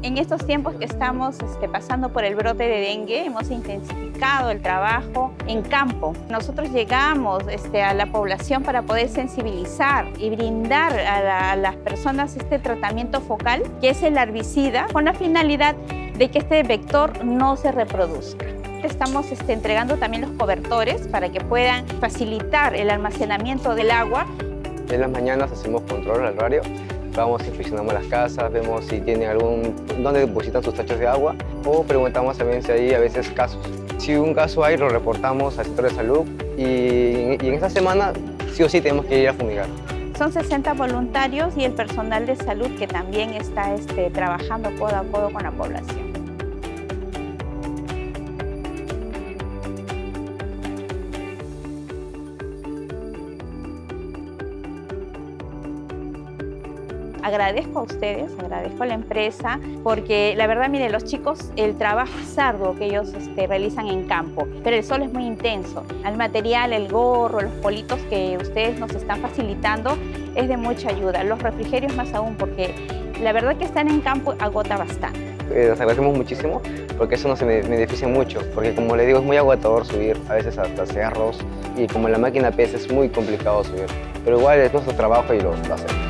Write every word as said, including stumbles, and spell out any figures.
En estos tiempos que estamos este, pasando por el brote de dengue, hemos intensificado el trabajo en campo. Nosotros llegamos este, a la población para poder sensibilizar y brindar a, la, a las personas este tratamiento focal, que es el herbicida, con la finalidad de que este vector no se reproduzca. Estamos este, entregando también los cobertores para que puedan facilitar el almacenamiento del agua. En las mañanas hacemos control al horario. Vamos, inspeccionamos las casas, vemos si tienen algún, dónde depositan sus tachos de agua o preguntamos también si hay a veces casos. Si un caso hay, lo reportamos al sector de salud y, y en esta semana sí o sí tenemos que ir a fumigar. Son sesenta voluntarios y el personal de salud que también está este, trabajando codo a codo con la población. Agradezco a ustedes, agradezco a la empresa, porque la verdad, mire, los chicos, el trabajo es arduo que ellos este, realizan en campo, pero el sol es muy intenso. El material, el gorro, los politos que ustedes nos están facilitando es de mucha ayuda. Los refrigerios más aún, porque la verdad que estar en campo agota bastante. Eh, nos agradecemos muchísimo porque eso nos beneficia mucho, porque como le digo, es muy agotador subir a veces hasta cerros y como la máquina pesa es muy complicado subir, pero igual es nuestro trabajo y lo, lo hacemos.